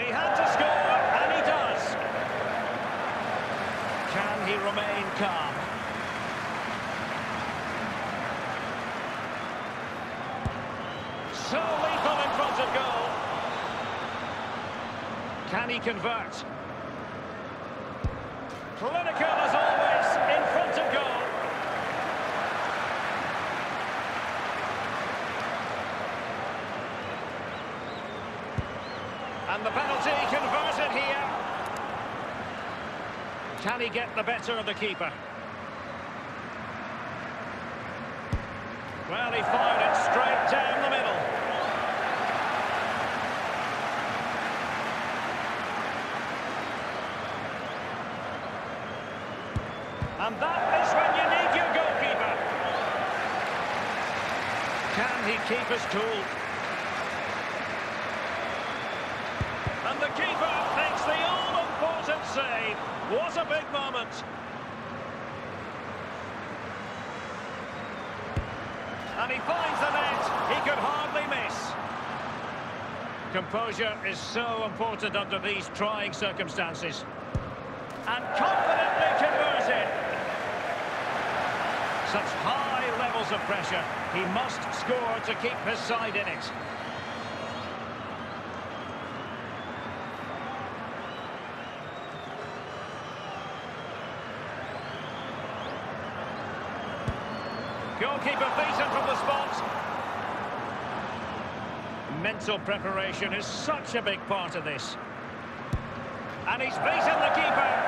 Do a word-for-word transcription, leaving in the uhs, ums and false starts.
He had to score, and he does. Can he remain calm? So lethal in front of goal. Can he convert? Clinical as always, in front of goal. And the penalty converted here. Can he get the better of the keeper? Well, he fired it straight down the middle. And that is when you need your goalkeeper. Can he keep his cool? And the keeper makes the all-important save. What a big moment. And he finds the net. He could hardly miss. Composure is so important under these trying circumstances. And confidently converted. Such high levels of pressure. He must score to keep his side in it. Goalkeeper beaten from the spot. Mental preparation is such a big part of this. And he's beaten the keeper.